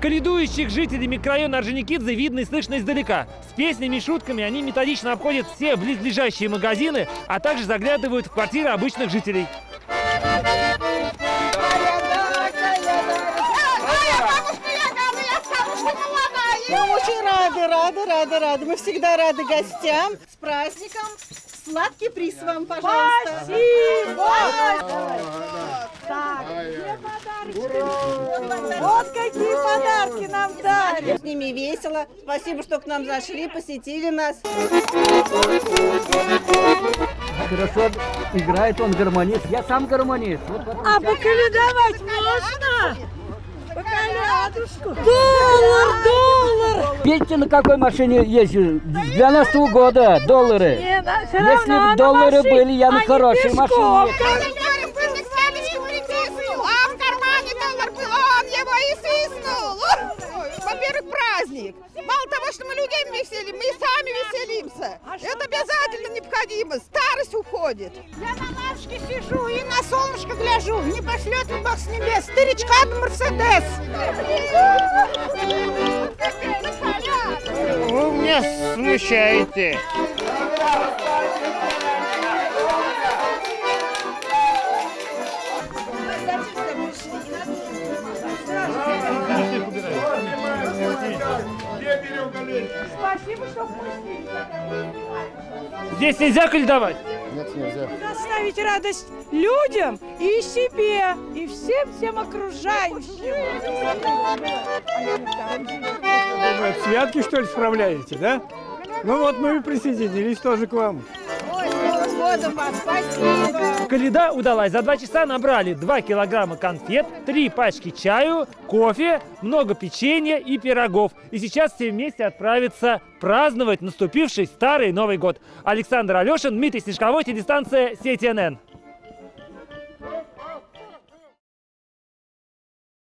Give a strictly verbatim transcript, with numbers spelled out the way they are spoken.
Коледующих жителей микрорайона Орджоникидзе видно и слышно издалека. С песнями и шутками они методично обходят все близлежащие магазины, а также заглядывают в квартиры обычных жителей. Мы очень рады, рады, рады, рады. Мы всегда рады гостям. С праздником. Сладкий приз вам, пожалуйста. Спасибо! Так, где подарочки? Вот какие подарки нам дали. С ними весело. Спасибо, что к нам зашли, посетили нас. Хорошо играет он, гармонист. Я сам гармонист. Вот, А поколедовать можно? Поколядушку. Доллар, доллар. Видите, на какой машине езжу? С двенадцатого года доллары. Не, да, все Если равно бы доллары машине, были, я на а не хорошей пешком. машине. А в кармане доллар был, он его и свистнул. Во-первых, праздник. Мало того, что мы людей веселим, мы и сами веселимся. Это обязательно необходимо. Старость уходит. Я на лавочке сижу и на солнышко гляжу. Не пошлет ли Бог с небес старичка на Мерседес? Вы меня смущаете. Спасибо, что впустили. Здесь нельзя коледовать? Нет, нельзя. Доставить радость людям и себе, и всем-всем окружающим. Думаю, святки, что ли, справляете, да? Ну вот мы и присоединились тоже к вам. Ой, с годом вас, спасибо. Коледа удалась. За два часа набрали два килограмма конфет, три пачки чаю, кофе, много печенья и пирогов. И сейчас все вместе отправятся праздновать наступивший старый Новый год. Александр Алешин, Дмитрий Снежковой, телестанция Сеть эн эн.